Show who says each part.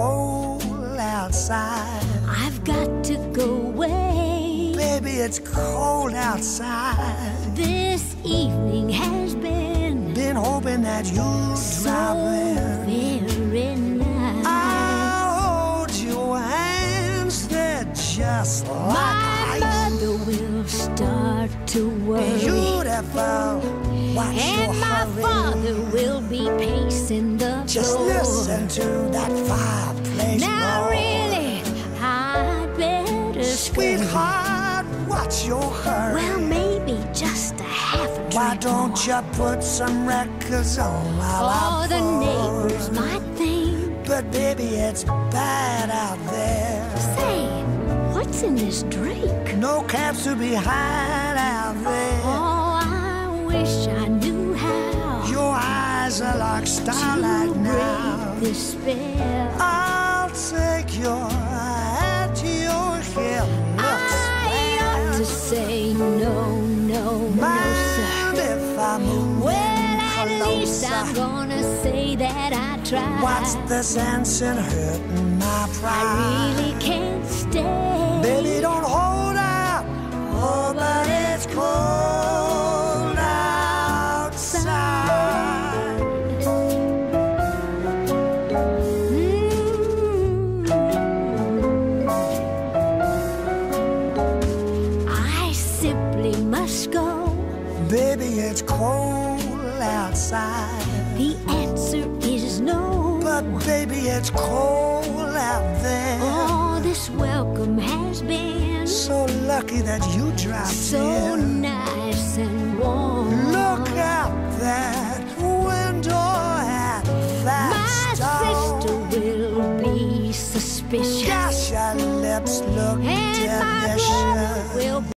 Speaker 1: cold outside.
Speaker 2: I've got to go away.
Speaker 1: Baby, it's cold outside.
Speaker 2: This evening has been
Speaker 1: hoping that you'd
Speaker 2: so
Speaker 1: drop in.
Speaker 2: very nice.
Speaker 1: I'll hold your hands, they're just like
Speaker 2: My
Speaker 1: ice.
Speaker 2: mother will start to worry,
Speaker 1: Beautiful, watch your
Speaker 2: and my
Speaker 1: hurry.
Speaker 2: father will be pacing the
Speaker 1: Just
Speaker 2: floor.
Speaker 1: listen to that fireplace
Speaker 2: Now
Speaker 1: roar.
Speaker 2: really, I'd better scream.
Speaker 1: Sweetheart, what's your hurry?
Speaker 2: Well, maybe just a half a drink
Speaker 1: Why don't
Speaker 2: more.
Speaker 1: you put some records on while
Speaker 2: Oh,
Speaker 1: I
Speaker 2: the
Speaker 1: pour?
Speaker 2: neighbors might think.
Speaker 1: But baby, it's bad out there.
Speaker 2: Say, what's in this drink?
Speaker 1: No cabs to be had out there.
Speaker 2: Oh, I wish I knew how
Speaker 1: Your eyes are like
Speaker 2: to
Speaker 1: starlight now.
Speaker 2: break this spell.
Speaker 1: I'll take your hat to your hair.
Speaker 2: I ought to say no, no, no,
Speaker 1: Mind
Speaker 2: sir.
Speaker 1: if I move
Speaker 2: Well,
Speaker 1: in
Speaker 2: at least
Speaker 1: closer?
Speaker 2: I'm gonna say that I tried.
Speaker 1: What's the sense in hurting my pride?
Speaker 2: I really can't stay.
Speaker 1: Baby, don't hold out. Oh, but it's cold outside.
Speaker 2: I simply must go.
Speaker 1: Baby, it's cold outside.
Speaker 2: The answer is no.
Speaker 1: But baby, it's cold out there.
Speaker 2: Oh, this welcome has been
Speaker 1: So lucky that you dropped
Speaker 2: so
Speaker 1: in.
Speaker 2: nice and warm.
Speaker 1: Look out that window at that
Speaker 2: My
Speaker 1: stone.
Speaker 2: sister will be suspicious,
Speaker 1: Gosh, your lips look
Speaker 2: and my brother
Speaker 1: delicious.
Speaker 2: will